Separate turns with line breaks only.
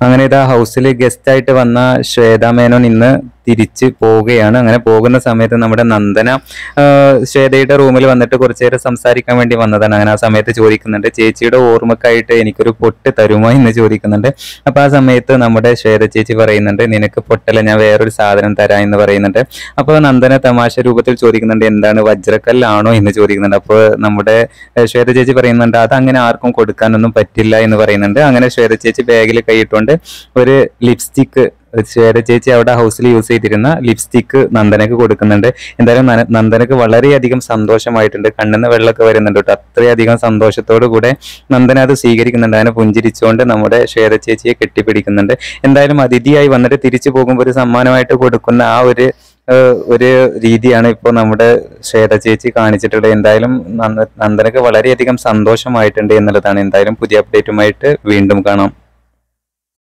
അങ്ങനെ ഇതാ ഹൗസിൽ ഗസ്റ്റ് ആയിട്ട് വന്ന ശ്വേതാ മേനോൻ ഇന്ന് തിരിച്ച് പോവുകയാണ്. അങ്ങനെ പോകുന്ന സമയത്ത് നമ്മുടെ നന്ദന ശ്വേതയുടെ റൂമിൽ വന്നിട്ട് കുറച്ചു നേരം സംസാരിക്കാൻ വേണ്ടി വന്നതാണ്. അങ്ങനെ ആ സമയത്ത് ചോദിക്കുന്നുണ്ട്, ചേച്ചിയുടെ ഓർമ്മക്കായിട്ട് എനിക്കൊരു പൊട്ട് തരുമോ എന്ന് ചോദിക്കുന്നുണ്ട്. അപ്പൊ ആ സമയത്ത് നമ്മുടെ ശ്വേത ചേച്ചി പറയുന്നുണ്ട്, നിനക്ക് പൊട്ടല്ല, ഞാൻ വേറൊരു സാധനം തരാം എന്ന് പറയുന്നുണ്ട്. അപ്പോൾ നന്ദന തമാശ രൂപത്തിൽ ചോദിക്കുന്നുണ്ട്, എന്താണ് വജ്രക്കല്ലാണോ എന്ന് ചോദിക്കുന്നുണ്ട്. അപ്പോൾ നമ്മുടെ ശ്വേത ചേച്ചി പറയുന്നുണ്ട്, അത് അങ്ങനെ ആർക്കും കൊടുക്കാനൊന്നും പറ്റില്ല എന്ന് പറയുന്നുണ്ട്. അങ്ങനെ ശ്വേത ചേച്ചി ബാഗിൽ കൈയിട്ടുകൊണ്ട് ഒരു ലിപ്സ്റ്റിക്ക്, ശ്വേത ചേച്ചി അവിടെ ഹൗസിൽ യൂസ് ചെയ്തിരുന്ന ലിപ്സ്റ്റിക്ക് നന്ദനക്ക് കൊടുക്കുന്നുണ്ട്. എന്തായാലും നന്ദനക്ക് വളരെയധികം സന്തോഷമായിട്ടുണ്ട്, കണ്ണിന്ന് വെള്ളമൊക്കെ വരുന്നുണ്ട് കേട്ടോ. അത്രയധികം സന്തോഷത്തോടു കൂടെ നന്ദന അത് സ്വീകരിക്കുന്നുണ്ട്. അതിനെ പുഞ്ചിരിച്ചുകൊണ്ട് നമ്മുടെ ശ്വേത ചേച്ചിയെ കെട്ടിപ്പിടിക്കുന്നുണ്ട്. എന്തായാലും അതിഥിയായി വന്നിട്ട് തിരിച്ചു പോകുമ്പോൾ ഒരു സമ്മാനമായിട്ട് കൊടുക്കുന്ന ആ ഒരു രീതിയാണ് ഇപ്പോൾ നമ്മുടെ ശ്വേത ചേച്ചി കാണിച്ചിട്ടുള്ളത്. എന്തായാലും നന്ദനക്ക് വളരെയധികം സന്തോഷമായിട്ടുണ്ട് എന്നുള്ളതാണ്. എന്തായാലും പുതിയ അപ്ഡേറ്റുമായിട്ട് വീണ്ടും കാണാം.